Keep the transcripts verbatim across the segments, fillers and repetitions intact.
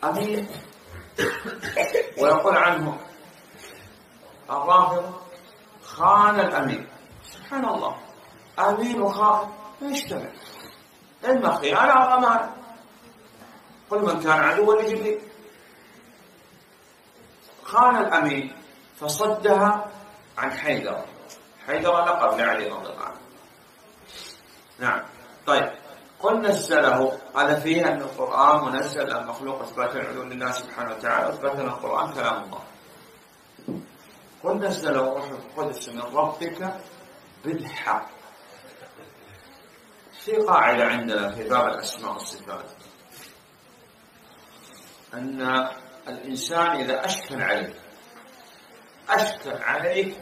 أمين، ويقول عنه الرافضة خان الأمين. سبحان الله، أمين وخائن ما يجتمع، إما خيانة أو أمانة. قل من كان عدوا لجبريل. خان الأمين فصدها عن حيدر. حيدر لقب لعلي رضي الله عنه. نعم. طيب، قل نزله، هذا فيه أن القرآن منزل المخلوق، إثبات العلو لله سبحانه وتعالى، إثبات أن القرآن كلام الله. قل نزله الروح القدس من ربك بالحق. في قاعدة عندنا في باب الأسماء والصفات أن الإنسان إذا أشكل عليه أشكل عليه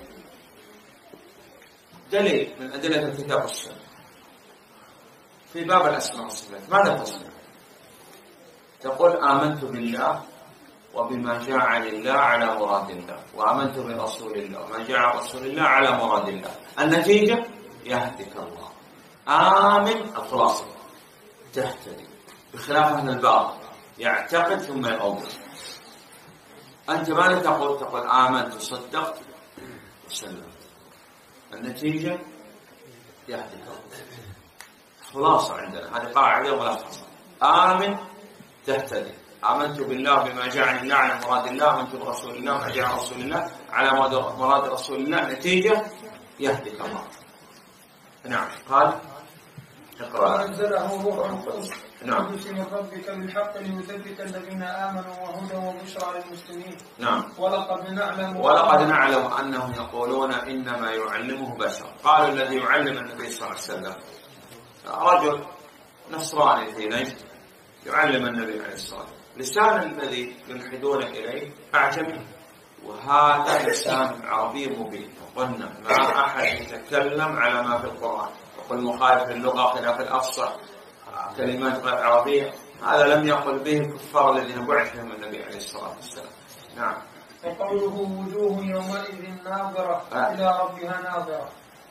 دليل من أدلة الكتاب والسنة في باب الأسماء والصفات، ماذا تصنع؟ تقول آمنت بالله وبما جاء عن الله على مراد الله، وآمنت برسول الله وما جاء عن رسول الله على مراد الله. النتيجة يهدك الله. آمن الخلاصة تهتدي، بخلاف أهل الباطل يعتقد ثم يؤول. أنت ماذا تقول؟ تقول آمنت صدقت وسلمت. النتيجة يهدك الله. خلاصة عندنا هذه قاعدة ملخصة. آمن تهتدي. آمنت بالله بما جاء عن الله على مراد الله، آمنت برسول الله ما جاء عن رسول الله على مراد رسول الله. نتيجة يهدك الله. نعم. قال اقرأ. ونزله روح القدس نعم. من ربك بالحق ليثبت الذين آمنوا وهدى وبشرى للمسلمين. نعم. ولقد نعلم ولقد نعلم أنهم يقولون إنما يعلمه بشر. قالوا الذي يعلم النبي صلى الله عليه وسلم رجل نصراني في نجد يعلم النبي عليه الصلاة والسلام. لسان الذي يلحدون إليه أعجمي، وهذا لسان عربي مبين. قلنا ما أحد يتكلم على ما في القرآن، يقول مخالف اللغة خلاف الأفصح كلمات غير عربية، هذا لم يقل به الكفار الذين بعث بهم النبي عليه الصلاة والسلام. نعم. وقوله وجوه يومئذ ناظرة آه. إلى ربها ناظرة.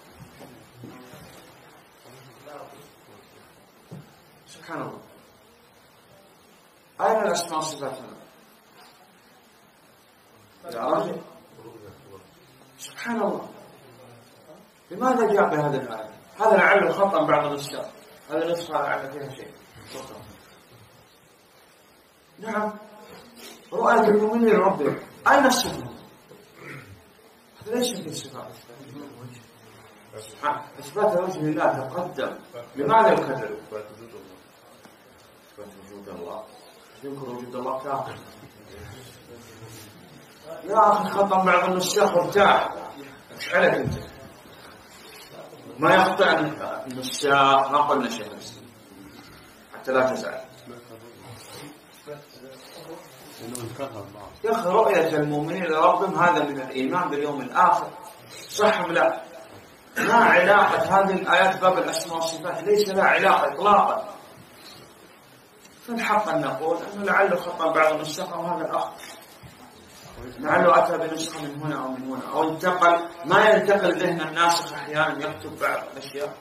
سبحان الله، أين الأسماء والصفات هنا؟ يا رجل سبحان الله، لماذا جاء بهذا الآية؟ هذا لعله خطأ بعض النسخ، هذا النسخة لعل فيها شيء خطأ. نعم. رؤية المؤمنين لربهم، أين الصفات؟ هذا ليس في صفات. إثبات وجه الله تقدم، لماذا يكرر؟ إثبات وجود الله، ينكر وجود الله كافر. يا أخي خطأ بعض النسخ وابتاع، ايش عليك أنت؟ ما يخطئ النساخ، ما قلنا شيء حتى لا تزعل. يا أخي رؤية المؤمنين لربهم هذا من الإيمان باليوم الآخر، صح أم لا؟ ما علاقة هذه الآيات باب الأسماء والصفات؟ ليس لها علاقة إطلاقا. فالحق أن نقول أنه لعله خطأ بعض النسخ، أو هذا الأخ لعله أتى بنسخة من هنا أو من هنا، أو انتقل ما ينتقل ذهن الناسخ أحيانا يكتب بعض الأشياء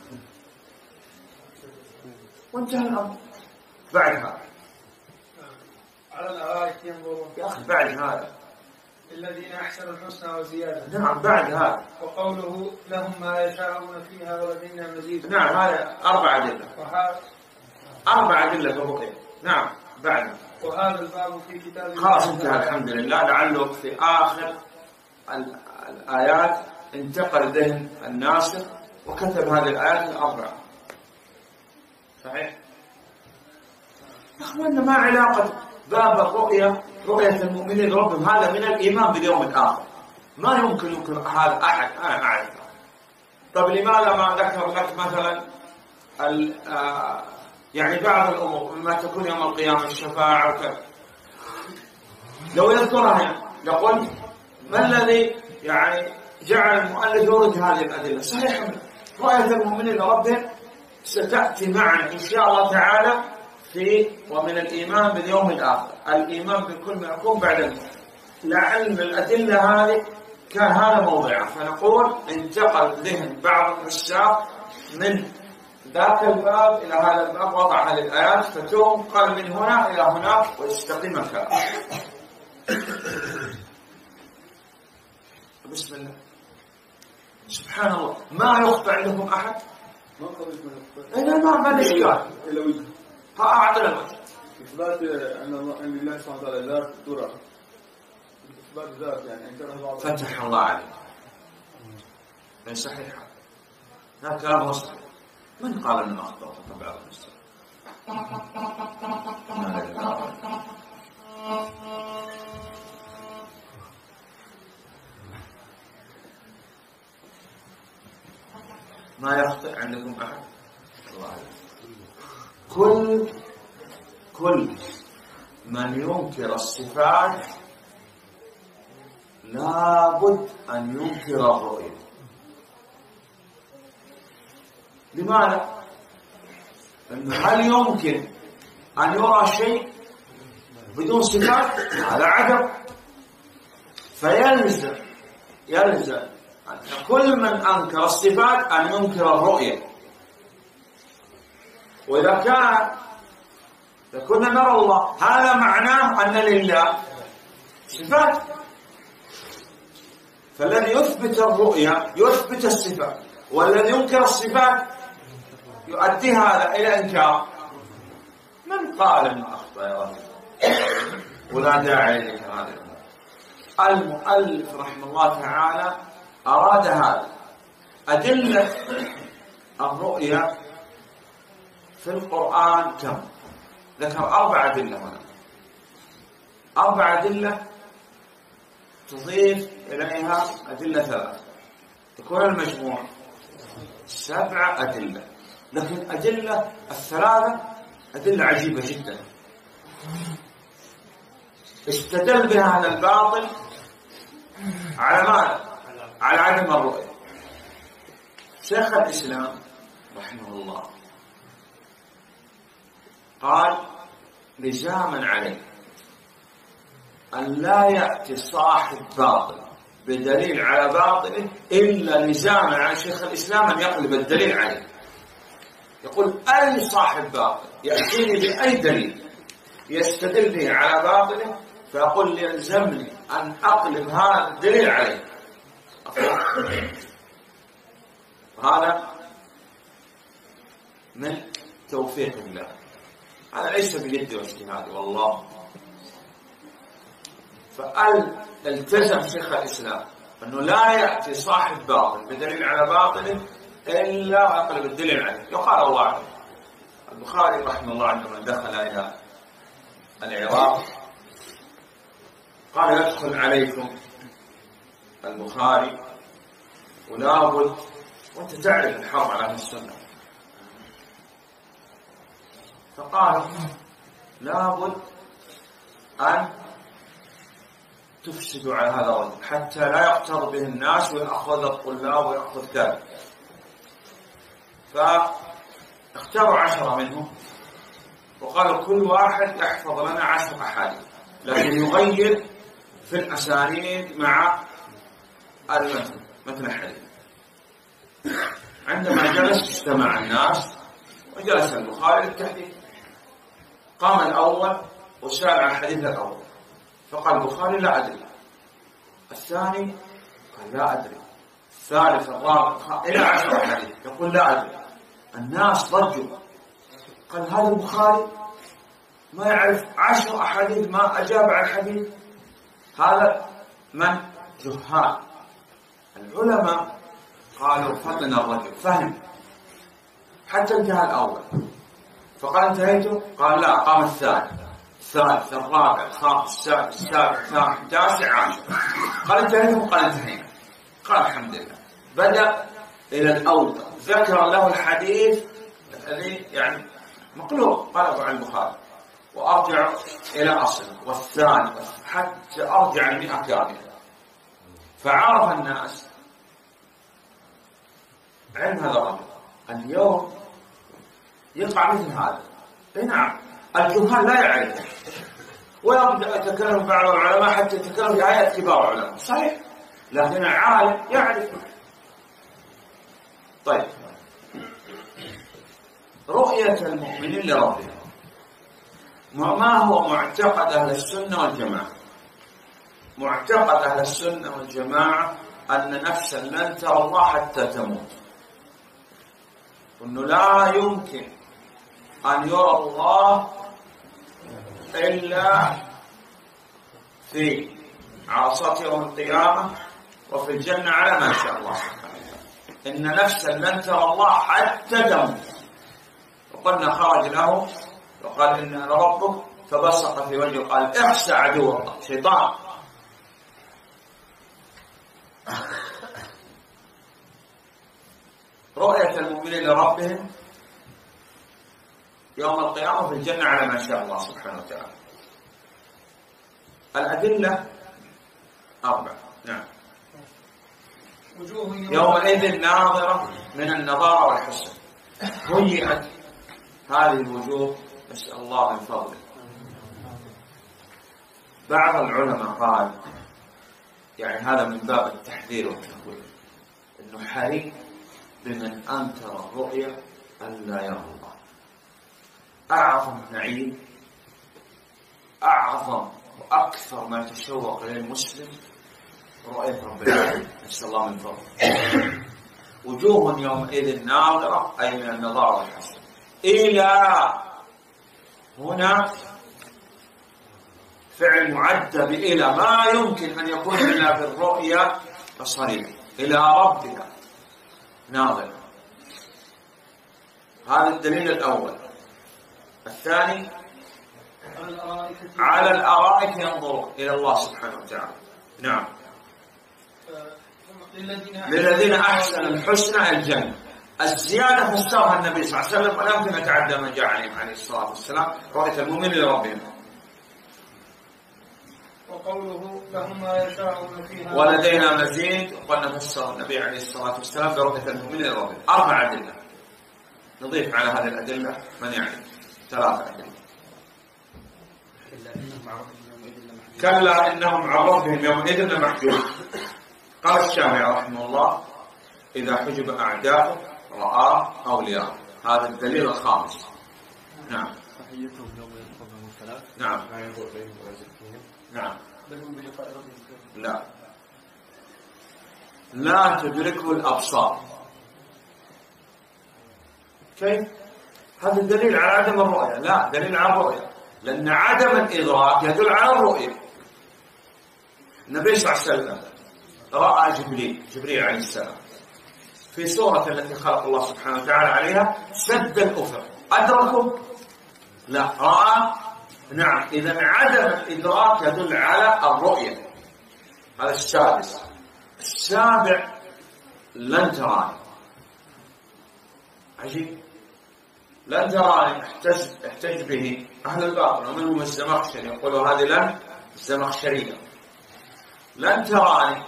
وانتهى الأمر. بعد هذا على الآية ينظرون يا أخي، بعد هذا الذين أحسنوا الحسنى وزيادة. نعم. بعد هذا وقوله لهم ما يشاءون فيها ولدينا مزيد. نعم. هذا أربع أدلة. وهذا أربع أدلة الرقية. نعم. بعد وهذا الباب في كتاب خلاص انتهى الحمد لله. لعله في آخر الآيات انتقل ذهن الناسخ وكتب هذه الآيات الأربعة. صحيح؟ أخوانا ما علاقة باب الرؤية رؤية المؤمنين لربهم هذا من الإيمان باليوم الآخر. ما يمكن يمكن هذا أحد أنا أعرف. طب لماذا ما ذكر لك مثلا آه يعني بعض الأمور ما تكون يوم القيامة الشفاعة وكذا؟ لو يذكرها يقول ما الذي يعني جعل المؤلف يورد هذه الأدلة؟ صحيح رؤية المؤمنين لربهم ستأتي معنا إن شاء الله تعالى في ومن الإيمان باليوم الآخر، الإيمان بكل ما يكون بعد الموت. لعل الأدلة هذه كان هذا موضعها، فنقول انتقل ذهن بعض النساخ من ذاك الباب إلى هذا الباب، وضع هذه الآيات فتنقل من هنا إلى هناك ويستقيم الكلام. بسم الله. سبحان الله، ما يخفى عندكم أحد؟ ما قبلت من الخطأ. إذا ما ما الإشكال. إلا وجه. ها أعطنا الوجه. إثبات أن الله أن لله سبحانه وتعالى ذات ترى. إثبات ذات يعني أنكرها بعض. فتح الله عليك. من صحيح. هذا كلام هو صحيح. من قال أنه أخطأ فبعض المسلمين؟ ما يخطئ عندكم أحد؟ الله عليك. كل كل من ينكر الصفات لابد أن ينكر الرؤية. لماذا؟ لأنه هل يمكن أن يرى شيء بدون صفات؟ هذا عدم. فيلزم يلزم أن كل من أنكر الصفات أن ينكر الرؤية. وإذا كان كنا نرى الله، هذا معناه أن لله صفات. فالذي يثبت الرؤية يثبت الصفات، والذي ينكر الصفات يؤدي هذا إلى إنكار. من قال أنه أخطأ يا رجل؟ ولا داعي لهذا. المؤلف رحمه الله تعالى أراد هذا. أدلة الرؤية في القرآن كم؟ ذكر أربع أدلة هنا. أربع أدلة تضيف إليها أدلة ثلاثة، تكون المجموع سبع أدلة. لكن أدلة الثلاثة أدلة عجيبة جدا. استدل بها على الباطل، على ماذا؟ على عدم الرؤية. شيخ الإسلام رحمه الله قال لزاما عليه أن لا يأتي صاحب باطل بدليل على باطله إلا لزاما على شيخ الإسلام أن يقلب الدليل عليه. يقول أي صاحب باطل يأتيني بأي دليل يستدل به على باطله فيقول يلزمني أن أقلب هذا الدليل عليه. هذا من توفيق الله. هذا ليس بيدي واجتهادي والله. فقال التزم شيخ الإسلام أنه لا يأتي صاحب باطل بدليل على باطله إلا أقلب الدليل عليه. يقال الله عليه. البخاري رحمه الله عندما دخل إلى العراق قال يدخل عليكم البخاري ولا بد، وأنت تعرف الحرب على أهل السنة، فقال لا بد أن تفسدوا على هذا الرجل حتى لا يقتر به الناس ويأخذ الطلاب ويأخذ كذا. فاختاروا عشرة منهم وقالوا كل واحد يحفظ لنا عشر أحاديث، لكن يغير في الأسانيد مع المتن متن الحديث. عندما جلس اجتمع الناس وجلس البخاري للتحديث. قام الأول وسأل عن الحديث الأول فقال البخاري لا أدري. الثاني قال لا أدري. الثالث الرابع إلى عشر حديث يقول لا أدري. الناس ضجوا. قال هذا البخاري ما يعرف عشر أحاديث ما أجاب عن الحديث. هذا من جهال. العلماء قالوا فطن الرجل فهم حتى انتهى الأول فقال انتهيته؟ قال لا. قام الثاني الثالث الرابع الخامس السادس السابع الثامن التاسع عاشر. قال انتهيته؟ قال انتهينا. قال الحمد لله. بدأ إلى الأوطى ذكر له الحديث الذي يعني مقلوب قلبه عن البخاري وأرجع إلى أصله والثاني حتى أرجع المئة كاملة. فعرف الناس علم هذا الرجل. اليوم يقع مثل هذا. نعم الجهال لا يعرف ويبدأ يتكلم بعض العلماء حتى يتكلم في آيات كبار العلماء صحيح، لكن العالم يعرف. طيب رؤية المؤمنين لربهم. ما هو معتقد أهل السنة والجماعة؟ معتقد أهل السنة والجماعة أن نفسا لن ترى الله حتى تموت، وأنه لا يمكن أن يرى الله إلا في عرصات يوم القيامة وفي الجنة على ما شاء الله سبحانه وتعالى. إن نفسا لن ترى الله حتى تموت. وقلنا خرج له وقال إن أنا ربك، فبصق في وجهه وقال احسى عدو الله شيطان. رؤية المؤمنين لربهم يوم القيامة في الجنة على ما شاء الله سبحانه وتعالى. الأدلة أربعة. نعم. يومئذ ناظرة من النظارة والحسن. هيئت هذه الوجوه، نسأل الله من فضله. بعض العلماء قال يعني هذا من باب التحذير والتخويف، انه حري بمن انكر الرؤيا ان لا يرى الله. اعظم نعيم، اعظم واكثر ما يتشوق اليه المسلم رؤيه رب العالمين، نسال الله من فضله. وجوه يومئذ ناظره اي من النظاره والحسن. الى هنا فعل معد بإلى، ما يمكن أن يكون إلا بالرؤيا الصريحة. إلى ربك ناظر. هذا الدليل الأول. الثاني على الأرائك ينظرون إلى الله سبحانه وتعالى. نعم. للذين أحسنوا الحسنى الجنة. الزيادة فسرها النبي صلى الله عليه وسلم ولم تتعدى من جاء عليه الصلاة والسلام رؤية المؤمن لربهم. وقوله لهم ما يشاءون فيها ولدينا مزيد. وقلنا فسر النبي عليه الصلاة والسلام برؤية المؤمن لربهم. أربع أدلة نضيف على هذه الأدلة من يعني ثلاثة أدلة. كلا إنهم عن ربهم يومئذ لمحجوبون. قال الشافعي رحمه الله إذا حجب أعداؤه رآه أولياءه. هذا الدليل الخامس. نعم. تحيتهم يوم يلقاهم الثلاث. نعم. ما ينظر إليهم ولا يزكيهم. نعم. بلهم بلقاء ربهم. لا لا تدركه الأبصار. كيف؟ هذا الدليل على عدم الرؤية. لا، دليل على الرؤية، لأن عدم الإدراك يدل على الرؤية. النبي صلى الله عليه وسلم رأى جبريل جبريل عليه السلام في صورة التي خلق الله سبحانه وتعالى عليها سد الأفق. أدركه؟ لا. رأى؟ نعم. إذا عدم الإدراك يدل على الرؤية. هذا السادس. السابع لن تراني. عجيب. لن تراني احتج, احتج به أهل الباطل ومنهم الزمخشري يقولوا هذه لن الزمخشرية. لن تراني.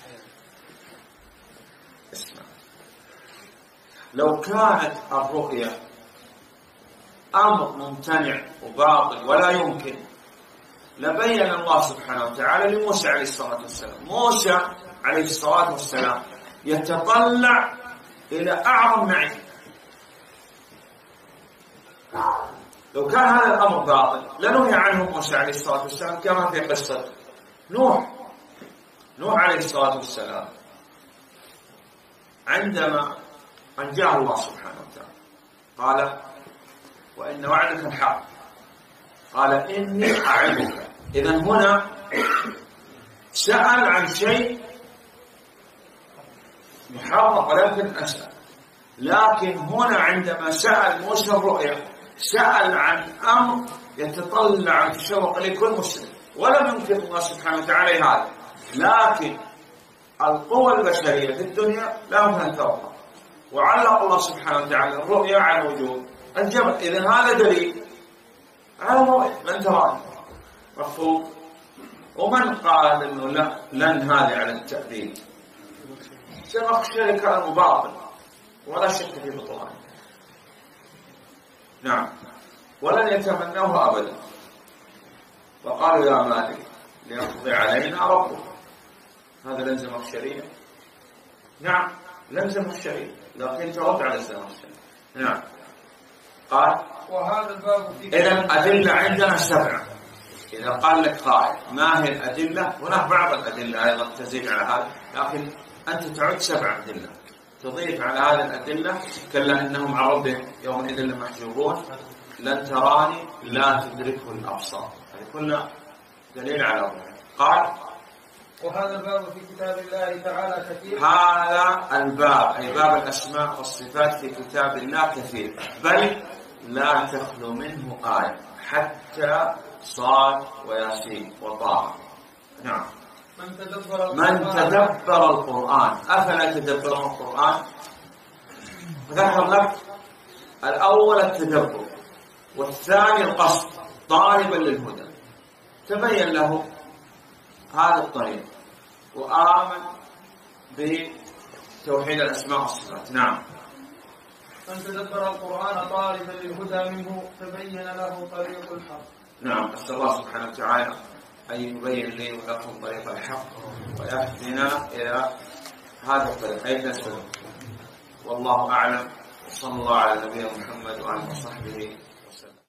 اسمع، لو كانت الرؤية أمر ممتنع وباطل ولا يمكن لبين الله سبحانه وتعالى لموسى عليه الصلاة والسلام. موسى عليه الصلاة والسلام يتطلع إلى أعظم نعيم. لو كان هذا الأمر باطل لنهي عنه موسى عليه الصلاة والسلام كما في قصة نوح. نوح عليه الصلاة والسلام عندما أنجاه الله سبحانه وتعالى قال وإن وعدك الحق قال إني أعظك. إذن هنا سأل عن شيء محرم ولكن أسأل. لكن هنا عندما سأل موسى الرؤيا سأل عن أمر يتطلع ويتشوق إليه كل مسلم، ولم ينكر الله سبحانه وتعالى هذا. لكن القوى البشرية في الدنيا لا يمكن أن ترى، وعلق الله سبحانه وتعالى الرؤيا على وجود الجبل. إذن هذا دليل على الرؤيا لن تراني. مفهوم؟ ومن قال إنه لا لن هذه على التأبيد زمخشري كلام باطل ولا شك في بطلانه. نعم. ولن يتمنوه أبدا. وقالوا يا مالك ليقضي علينا ربك. هذا لن زمخشري. نعم لن زمخشري، لكن ترد على الزمخشري. نعم. قال وهذا الباب في إذا أدلة عندنا سبعة. إذا قال لك قائل ما هي الأدلة، هناك بعض الأدلة أيضا تزيد على هذا، لكن أنت تعد سبع أدلة تضيف على هذه الأدلة. كلا إنهم عن ربهم يومئذ لمحجوبون، لن تراني لا تدركه الأبصار، هذه كلها دليل على ذلك. قال وهذا الباب في كتاب الله تعالى كثير. هذا الباب أي باب الأسماء والصفات في كتاب الله كثير، بل لا تخلو منه آية، حتى صاد وياسين وطه. نعم. من تدبر من تدبر القرآن، أفلا يتدبرون القرآن؟ ذكر لك الأول التدبر، والثاني القصد طالبا للهدى، تبين له هذا الطريق وآمن بتوحيد الأسماء والصفات. نعم. من تدبر القرآن طالبا للهدى منه تبين له طريق الحق. نعم. أسأل الله سبحانه وتعالى أن يبين لي ولكم طريق الحق ويهدنا إلى هذا الطريق أي نسلك. والله أعلم، وصلى الله على نبينا محمد وعلى آله وصحبه وسلم.